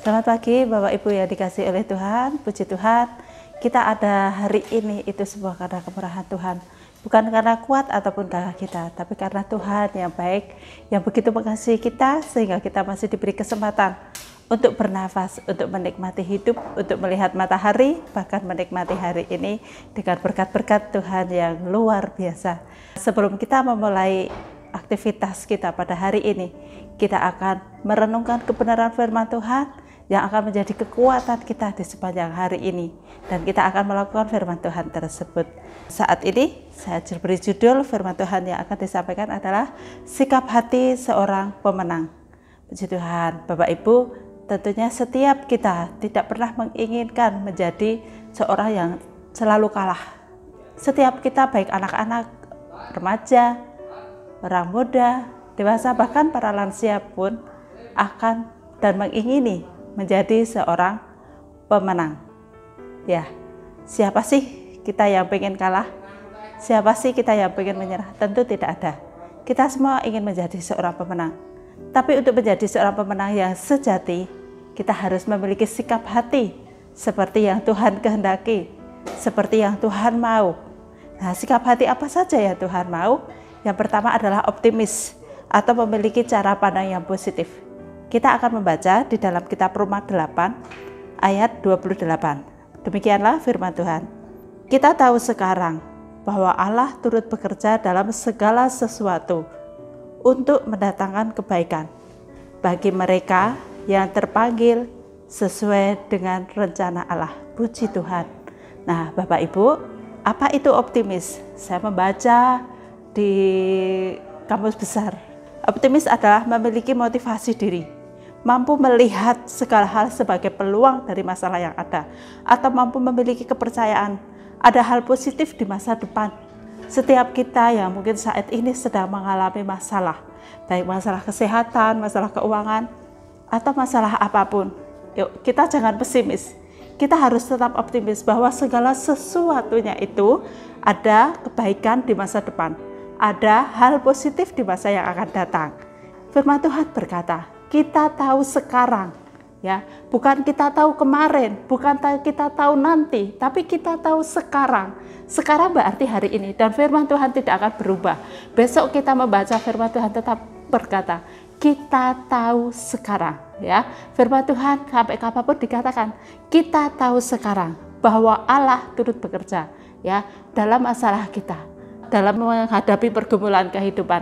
Selamat pagi Bapak Ibu yang dikasihi oleh Tuhan, puji Tuhan. Kita ada hari ini itu semua karena kemurahan Tuhan. Bukan karena kuat ataupun gagah kita, tapi karena Tuhan yang baik, yang begitu mengasihi kita sehingga kita masih diberi kesempatan untuk bernafas, untuk menikmati hidup, untuk melihat matahari, bahkan menikmati hari ini dengan berkat-berkat Tuhan yang luar biasa. Sebelum kita memulai aktivitas kita pada hari ini, kita akan merenungkan kebenaran firman Tuhan yang akan menjadi kekuatan kita di sepanjang hari ini, dan kita akan melakukan firman Tuhan tersebut. Saat ini saya beri judul firman Tuhan yang akan disampaikan adalah sikap hati seorang pemenang. Puji Tuhan, Bapak Ibu, tentunya setiap kita tidak pernah menginginkan menjadi seorang yang selalu kalah. Setiap kita, baik anak-anak, remaja, orang muda, dewasa, bahkan para lansia pun akan dan mengingini menjadi seorang pemenang. Ya, siapa sih kita yang pengen kalah? Siapa sih kita yang pengen menyerah? Tentu tidak ada. Kita semua ingin menjadi seorang pemenang. Tapi untuk menjadi seorang pemenang yang sejati, kita harus memiliki sikap hati seperti yang Tuhan kehendaki, seperti yang Tuhan mau. Nah, sikap hati apa saja yang Tuhan mau? Yang pertama adalah optimis atau memiliki cara pandang yang positif. Kita akan membaca di dalam kitab Roma 8 ayat 28. Demikianlah firman Tuhan. Kita tahu sekarang bahwa Allah turut bekerja dalam segala sesuatu untuk mendatangkan kebaikan bagi mereka yang terpanggil sesuai dengan rencana Allah. Puji Tuhan. Nah, Bapak Ibu, apa itu optimis? Saya membaca di Kamus Besar. Optimis adalah memiliki motivasi diri, mampu melihat segala hal sebagai peluang dari masalah yang ada, atau mampu memiliki kepercayaan ada hal positif di masa depan. Setiap kita yang mungkin saat ini sedang mengalami masalah, baik masalah kesehatan, masalah keuangan, atau masalah apapun, yuk kita jangan pesimis. Kita harus tetap optimis bahwa segala sesuatunya itu ada kebaikan di masa depan, ada hal positif di masa yang akan datang. Firman Tuhan berkata, kita tahu sekarang, ya, bukan kita tahu kemarin, bukan kita tahu nanti, tapi kita tahu sekarang. Sekarang berarti hari ini, dan firman Tuhan tidak akan berubah. Besok kita membaca firman Tuhan tetap berkata, kita tahu sekarang, ya. Firman Tuhan sampai kapanpun dikatakan, kita tahu sekarang bahwa Allah turut bekerja, ya, dalam masalah kita, dalam menghadapi pergumulan kehidupan.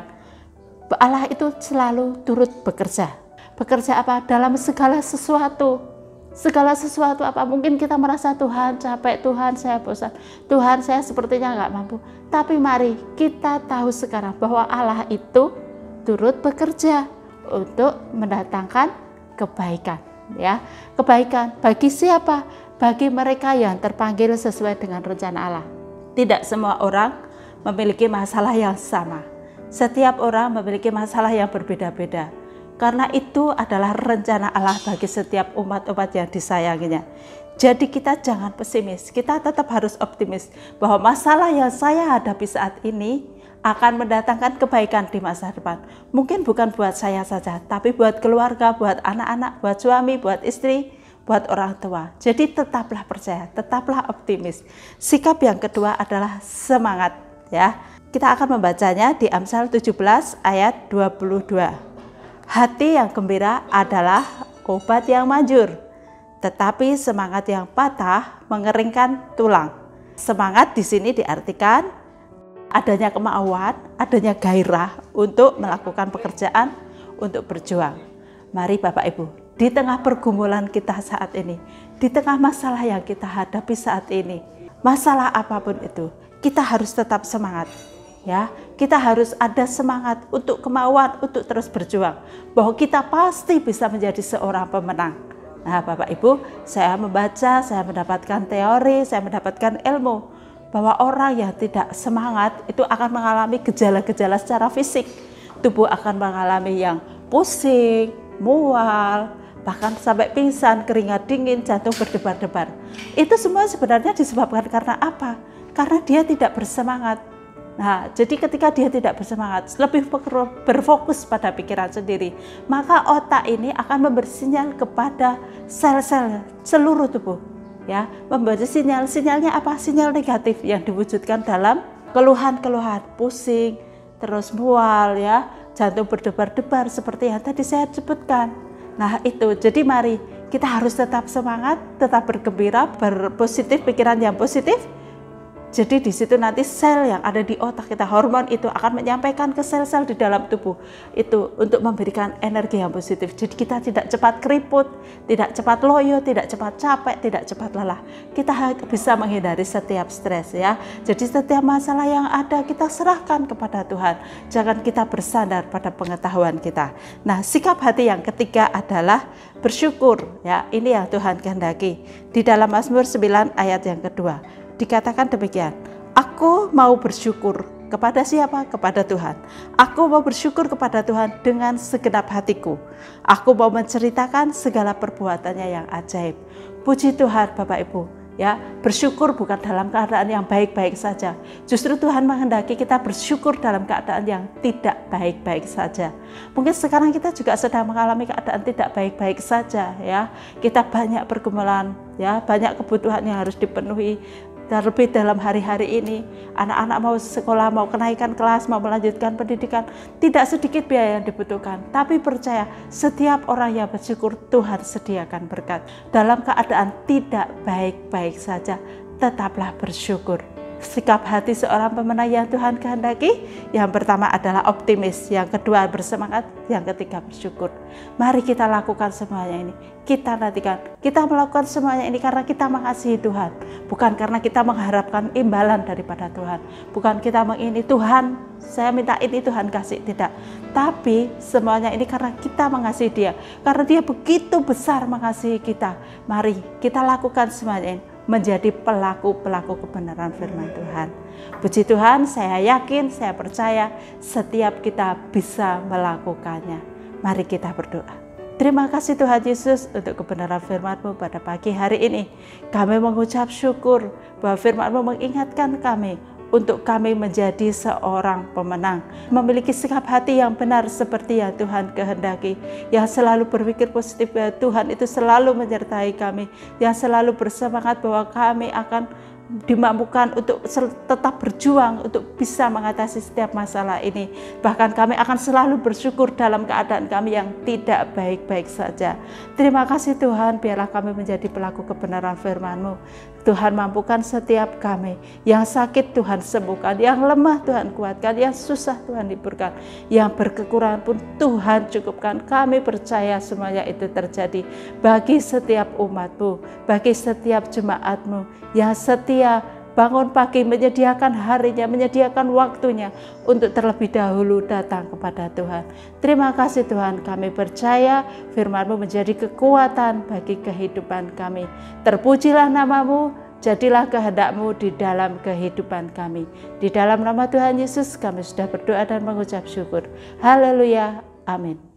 Allah itu selalu turut bekerja. Bekerja apa? Dalam segala sesuatu. Segala sesuatu apa? Mungkin kita merasa Tuhan capek, Tuhan saya bosan, Tuhan saya sepertinya nggak mampu. Tapi mari kita tahu sekarang bahwa Allah itu turut bekerja untuk mendatangkan kebaikan. Ya, kebaikan bagi siapa? Bagi mereka yang terpanggil sesuai dengan rencana Allah. Tidak semua orang memiliki masalah yang sama. Setiap orang memiliki masalah yang berbeda-beda. Karena itu adalah rencana Allah bagi setiap umat-umat yang disayanginya. Jadi kita jangan pesimis, kita tetap harus optimis bahwa masalah yang saya hadapi saat ini akan mendatangkan kebaikan di masa depan. Mungkin bukan buat saya saja, tapi buat keluarga, buat anak-anak, buat suami, buat istri, buat orang tua. Jadi tetaplah percaya, tetaplah optimis. Sikap yang kedua adalah semangat, ya. Kita akan membacanya di Amsal 17 ayat 22. Hati yang gembira adalah obat yang manjur, tetapi semangat yang patah mengeringkan tulang. Semangat di sini diartikan adanya kemauan, adanya gairah untuk melakukan pekerjaan, untuk berjuang. Mari Bapak Ibu, di tengah pergumulan kita saat ini, di tengah masalah yang kita hadapi saat ini, masalah apapun itu, kita harus tetap semangat. Ya, kita harus ada semangat untuk kemauan untuk terus berjuang, bahwa kita pasti bisa menjadi seorang pemenang. Nah, Bapak Ibu, saya membaca, saya mendapatkan teori, saya mendapatkan ilmu bahwa orang yang tidak semangat itu akan mengalami gejala-gejala secara fisik. Tubuh akan mengalami yang pusing, mual, bahkan sampai pingsan, keringat dingin, jantung berdebar-debar. Itu semua sebenarnya disebabkan karena apa? Karena dia tidak bersemangat. Nah, jadi ketika dia tidak bersemangat, lebih berfokus pada pikiran sendiri, maka otak ini akan memberi sinyal kepada sel-sel seluruh tubuh, ya, memberi sinyal. Sinyalnya apa? Sinyal negatif yang diwujudkan dalam keluhan-keluhan, pusing, terus mual, ya, jantung berdebar-debar seperti yang tadi saya sebutkan. Nah, itu. Jadi mari kita harus tetap semangat, tetap bergembira, berpositif, pikiran yang positif. Jadi di situ nanti sel yang ada di otak kita, hormon itu akan menyampaikan ke sel-sel di dalam tubuh itu untuk memberikan energi yang positif. Jadi kita tidak cepat keriput, tidak cepat loyo, tidak cepat capek, tidak cepat lelah. Kita bisa menghindari setiap stres, ya. Jadi setiap masalah yang ada kita serahkan kepada Tuhan. Jangan kita bersandar pada pengetahuan kita. Nah, sikap hati yang ketiga adalah bersyukur, ya. Ini yang Tuhan kehendaki. Di dalam Mazmur 9 ayat yang kedua dikatakan demikian, aku mau bersyukur kepada siapa? Kepada Tuhan. Aku mau bersyukur kepada Tuhan dengan segenap hatiku. Aku mau menceritakan segala perbuatannya yang ajaib. Puji Tuhan Bapak Ibu, ya, bersyukur bukan dalam keadaan yang baik-baik saja. Justru Tuhan menghendaki kita bersyukur dalam keadaan yang tidak baik-baik saja. Mungkin sekarang kita juga sedang mengalami keadaan tidak baik-baik saja, ya. Kita banyak pergumulan, ya, banyak kebutuhan yang harus dipenuhi. Terlebih dalam hari-hari ini, anak-anak mau sekolah, mau kenaikan kelas, mau melanjutkan pendidikan, tidak sedikit biaya yang dibutuhkan. Tapi percaya, setiap orang yang bersyukur, Tuhan sediakan berkat. Dalam keadaan tidak baik-baik saja, tetaplah bersyukur. Sikap hati seorang pemenang yang Tuhan kehendaki, yang pertama adalah optimis, yang kedua bersemangat, yang ketiga bersyukur. Mari kita lakukan semuanya ini. Kita nantikan, kita melakukan semuanya ini karena kita mengasihi Tuhan, bukan karena kita mengharapkan imbalan daripada Tuhan, bukan kita mengini Tuhan, saya minta ini Tuhan kasih, tidak. Tapi semuanya ini karena kita mengasihi Dia, karena Dia begitu besar mengasihi kita. Mari kita lakukan semuanya ini, menjadi pelaku-pelaku kebenaran firman Tuhan. Puji Tuhan, saya yakin, saya percaya setiap kita bisa melakukannya. Mari kita berdoa. Terima kasih Tuhan Yesus untuk kebenaran firman-Mu pada pagi hari ini. Kami mengucap syukur bahwa firman-Mu mengingatkan kami untuk kami menjadi seorang pemenang, memiliki sikap hati yang benar seperti yang Tuhan kehendaki, yang selalu berpikir positif bahwa Tuhan itu selalu menyertai kami, yang selalu bersemangat bahwa kami akan dimampukan untuk tetap berjuang untuk bisa mengatasi setiap masalah ini. Bahkan kami akan selalu bersyukur dalam keadaan kami yang tidak baik-baik saja. Terima kasih Tuhan, biarlah kami menjadi pelaku kebenaran firman-Mu. Tuhan mampukan setiap kami, yang sakit Tuhan sembuhkan, yang lemah Tuhan kuatkan, yang susah Tuhan hiburkan, yang berkekurangan pun Tuhan cukupkan. Kami percaya semuanya itu terjadi bagi setiap umat-Mu, bagi setiap jemaat-Mu yang setia bangun pagi, menyediakan harinya, menyediakan waktunya untuk terlebih dahulu datang kepada Tuhan. Terima kasih Tuhan, kami percaya firman-Mu menjadi kekuatan bagi kehidupan kami. Terpujilah nama-Mu, jadilah kehendak-Mu di dalam kehidupan kami. Di dalam nama Tuhan Yesus kami sudah berdoa dan mengucap syukur. Haleluya, amin.